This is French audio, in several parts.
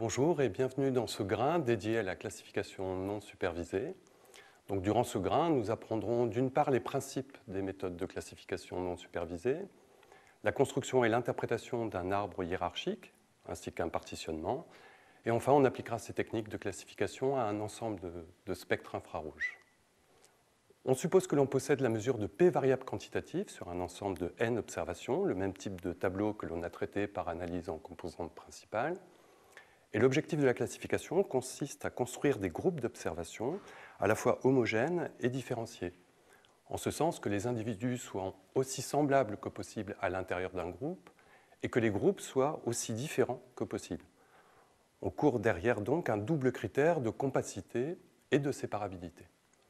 Bonjour et bienvenue dans ce grain dédié à la classification non supervisée. Donc, durant ce grain, nous apprendrons d'une part les principes des méthodes de classification non supervisée, la construction et l'interprétation d'un arbre hiérarchique, ainsi qu'un partitionnement, et enfin on appliquera ces techniques de classification à un ensemble de spectres infrarouges. On suppose que l'on possède la mesure de P variables quantitatives sur un ensemble de N observations, le même type de tableau que l'on a traité par analyse en composantes principales. Et l'objectif de la classification consiste à construire des groupes d'observations à la fois homogènes et différenciés, en ce sens que les individus soient aussi semblables que possible à l'intérieur d'un groupe et que les groupes soient aussi différents que possible. On court derrière donc un double critère de compacité et de séparabilité.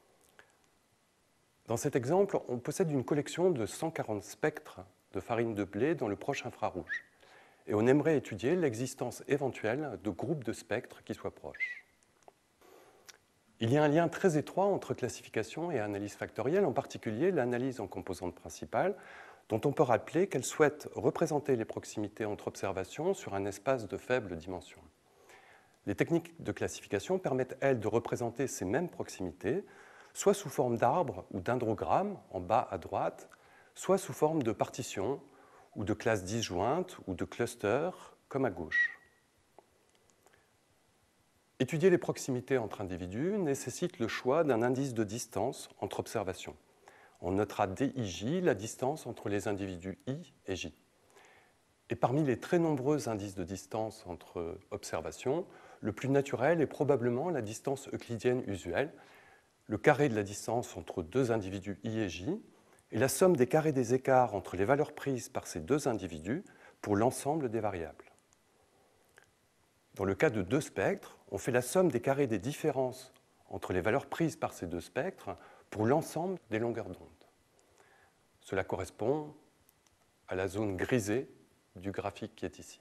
Dans cet exemple, on possède une collection de 140 spectres de farine de blé dans le proche infrarouge. Et on aimerait étudier l'existence éventuelle de groupes de spectres qui soient proches. Il y a un lien très étroit entre classification et analyse factorielle, en particulier l'analyse en composantes principales, dont on peut rappeler qu'elle souhaite représenter les proximités entre observations sur un espace de faible dimension. Les techniques de classification permettent, elles, de représenter ces mêmes proximités, soit sous forme d'arbres ou d'indrogrammes, en bas à droite, soit sous forme de partitions, ou de classes disjointes, ou de clusters, comme à gauche. Étudier les proximités entre individus nécessite le choix d'un indice de distance entre observations. On notera DIJ, la distance entre les individus I et J. Et parmi les très nombreux indices de distance entre observations, le plus naturel est probablement la distance euclidienne usuelle, le carré de la distance entre deux individus I et J, et la somme des carrés des écarts entre les valeurs prises par ces deux individus pour l'ensemble des variables. Dans le cas de deux spectres, on fait la somme des carrés des différences entre les valeurs prises par ces deux spectres pour l'ensemble des longueurs d'onde. Cela correspond à la zone grisée du graphique qui est ici.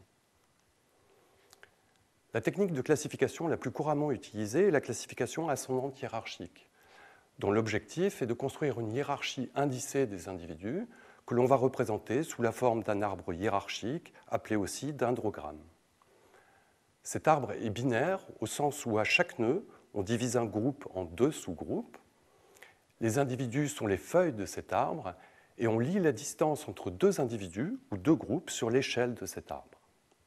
La technique de classification la plus couramment utilisée est la classification ascendante hiérarchique, dont l'objectif est de construire une hiérarchie indicée des individus que l'on va représenter sous la forme d'un arbre hiérarchique, appelé aussi dendrogramme. Cet arbre est binaire au sens où à chaque nœud, on divise un groupe en deux sous-groupes. Les individus sont les feuilles de cet arbre et on lie la distance entre deux individus ou deux groupes sur l'échelle de cet arbre.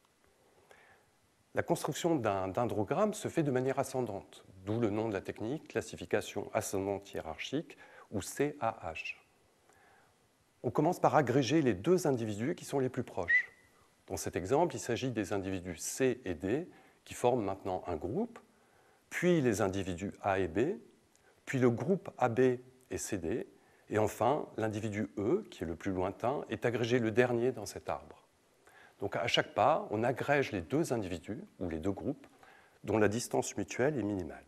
La construction d'un dendrogramme se fait de manière ascendante, d'où le nom de la technique, classification ascendante hiérarchique, ou CAH. On commence par agréger les deux individus qui sont les plus proches. Dans cet exemple, il s'agit des individus C et D, qui forment maintenant un groupe, puis les individus A et B, puis le groupe AB et CD, et enfin l'individu E, qui est le plus lointain, est agrégé le dernier dans cet arbre. Donc à chaque pas, on agrège les deux individus, ou les deux groupes, dont la distance mutuelle est minimale.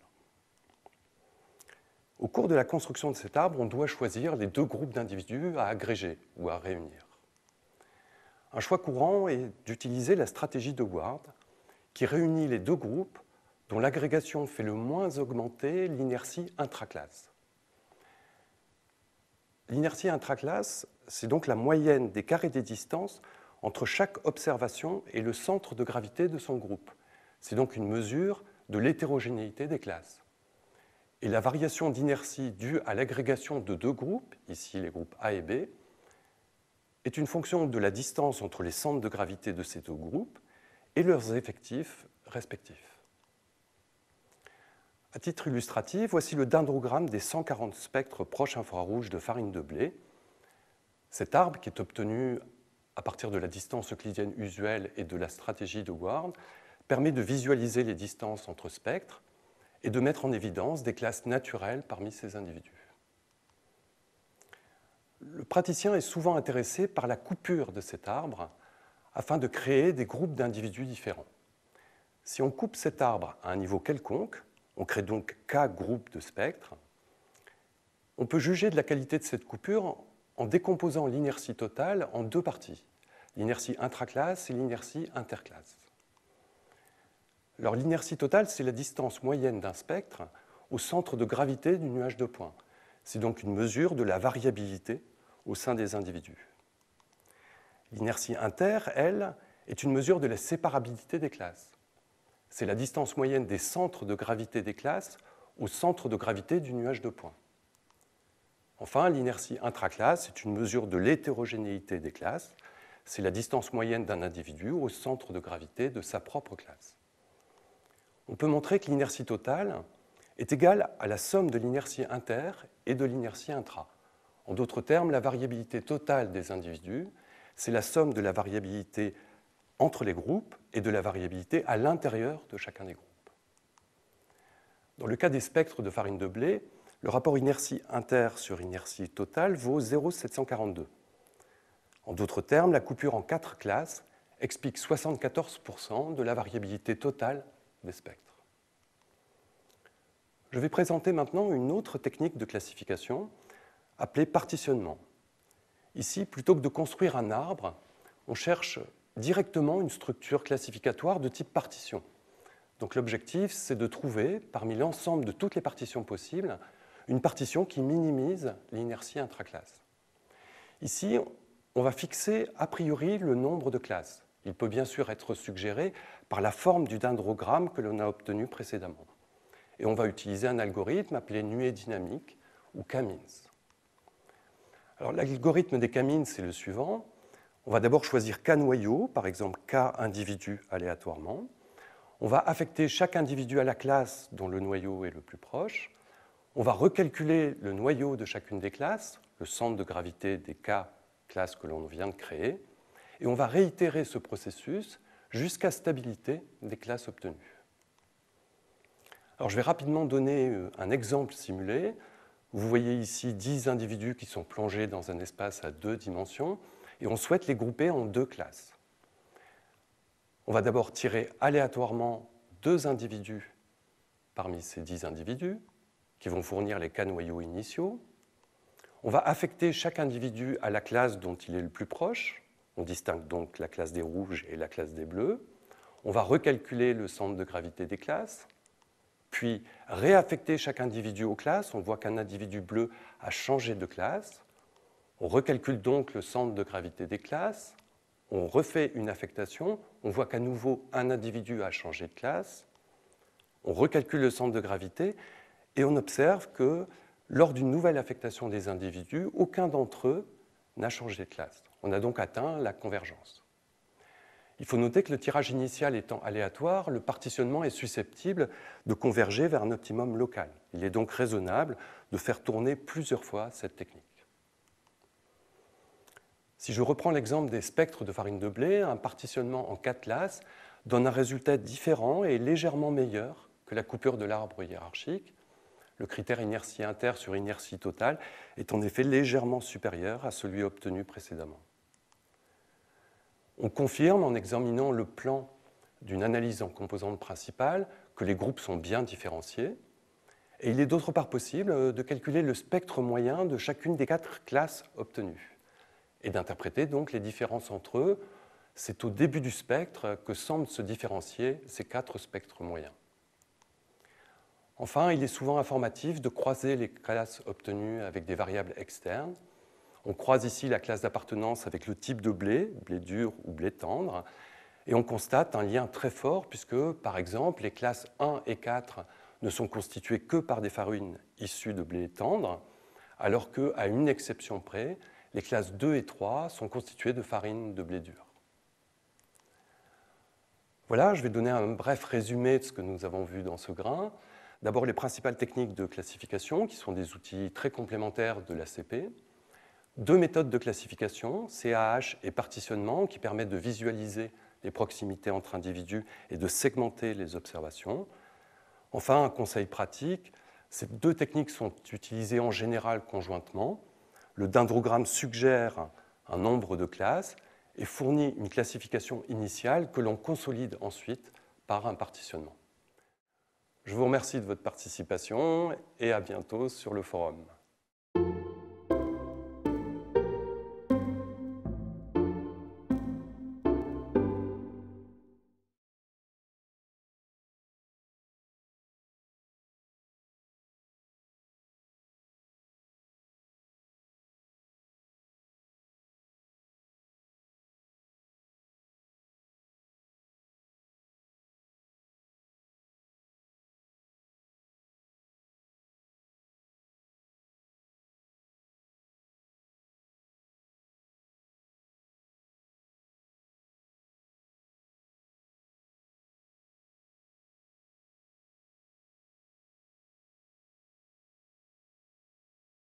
Au cours de la construction de cet arbre, on doit choisir les deux groupes d'individus à agréger ou à réunir. Un choix courant est d'utiliser la stratégie de Ward, qui réunit les deux groupes dont l'agrégation fait le moins augmenter l'inertie intraclasse. L'inertie intraclasse, c'est donc la moyenne des carrés des distances entre chaque observation et le centre de gravité de son groupe. C'est donc une mesure de l'hétérogénéité des classes. Et la variation d'inertie due à l'agrégation de deux groupes, ici les groupes A et B, est une fonction de la distance entre les centres de gravité de ces deux groupes et leurs effectifs respectifs. À titre illustratif, voici le dendrogramme des 140 spectres proches infrarouges de farine de blé. Cet arbre, qui est obtenu à partir de la distance euclidienne usuelle et de la stratégie de Ward, permet de visualiser les distances entre spectres et de mettre en évidence des classes naturelles parmi ces individus. Le praticien est souvent intéressé par la coupure de cet arbre afin de créer des groupes d'individus différents. Si on coupe cet arbre à un niveau quelconque, on crée donc K groupes de spectres, on peut juger de la qualité de cette coupure en décomposant l'inertie totale en deux parties, l'inertie intraclasse et l'inertie interclasse. Alors, l'inertie totale, c'est la distance moyenne d'un spectre au centre de gravité du nuage de points. C'est donc une mesure de la variabilité au sein des individus. L'inertie inter, elle, est une mesure de la séparabilité des classes. c'est la distance moyenne des centres de gravité des classes au centre de gravité du nuage de points. Enfin, l'inertie intraclasse est une mesure de l'hétérogénéité des classes. C'est la distance moyenne d'un individu au centre de gravité de sa propre classe. On peut montrer que l'inertie totale est égale à la somme de l'inertie inter et de l'inertie intra. En d'autres termes, la variabilité totale des individus, c'est la somme de la variabilité entre les groupes et de la variabilité à l'intérieur de chacun des groupes. Dans le cas des spectres de farine de blé, le rapport inertie inter sur inertie totale vaut 0,742. En d'autres termes, la coupure en 4 classes explique 74% de la variabilité totale des spectres. Je vais présenter maintenant une autre technique de classification appelée partitionnement. Ici, plutôt que de construire un arbre, on cherche directement une structure classificatoire de type partition. Donc l'objectif, c'est de trouver, parmi l'ensemble de toutes les partitions possibles, une partition qui minimise l'inertie intraclasse. Ici, on va fixer a priori le nombre de classes. Il peut bien sûr être suggéré par la forme du dendrogramme que l'on a obtenu précédemment. Et on va utiliser un algorithme appelé nuée dynamique ou k-means. Alors l'algorithme des k-means, c'est le suivant. On va d'abord choisir k noyaux, par exemple k individus aléatoirement. On va affecter chaque individu à la classe dont le noyau est le plus proche. On va recalculer le noyau de chacune des classes, le centre de gravité des k classes que l'on vient de créer, et on va réitérer ce processus jusqu'à stabilité des classes obtenues. Alors, je vais rapidement donner un exemple simulé. Vous voyez ici 10 individus qui sont plongés dans un espace à 2 dimensions, et on souhaite les grouper en 2 classes. On va d'abord tirer aléatoirement 2 individus parmi ces 10 individus, qui vont fournir les k noyaux initiaux. On va affecter chaque individu à la classe dont il est le plus proche. On distingue donc la classe des rouges et la classe des bleus. On va recalculer le centre de gravité des classes, puis réaffecter chaque individu aux classes. On voit qu'un individu bleu a changé de classe. On recalcule donc le centre de gravité des classes. On refait une affectation. On voit qu'à nouveau, un individu a changé de classe. On recalcule le centre de gravité et on observe que lors d'une nouvelle affectation des individus, aucun d'entre eux n'a changé de classe. On a donc atteint la convergence. Il faut noter que le tirage initial étant aléatoire, le partitionnement est susceptible de converger vers un optimum local. Il est donc raisonnable de faire tourner plusieurs fois cette technique. Si je reprends l'exemple des spectres de farine de blé, un partitionnement en 4 classes donne un résultat différent et légèrement meilleur que la coupure de l'arbre hiérarchique. Le critère inertie inter sur inertie totale est en effet légèrement supérieur à celui obtenu précédemment. On confirme en examinant le plan d'une analyse en composantes principales que les groupes sont bien différenciés. Et il est d'autre part possible de calculer le spectre moyen de chacune des 4 classes obtenues et d'interpréter donc les différences entre eux. C'est au début du spectre que semblent se différencier ces 4 spectres moyens. Enfin, il est souvent informatif de croiser les classes obtenues avec des variables externes. On croise ici la classe d'appartenance avec le type de blé, blé dur ou blé tendre, et on constate un lien très fort puisque, par exemple, les classes 1 et 4 ne sont constituées que par des farines issues de blé tendre, alors qu'à une exception près, les classes 2 et 3 sont constituées de farines de blé dur. Voilà, je vais donner un bref résumé de ce que nous avons vu dans ce grain. D'abord, les principales techniques de classification, qui sont des outils très complémentaires de l'ACP. 2 méthodes de classification, CAH et partitionnement, qui permettent de visualiser les proximités entre individus et de segmenter les observations. Enfin, un conseil pratique, ces 2 techniques sont utilisées en général conjointement. Le dendrogramme suggère un nombre de classes et fournit une classification initiale que l'on consolide ensuite par un partitionnement. Je vous remercie de votre participation et à bientôt sur le forum.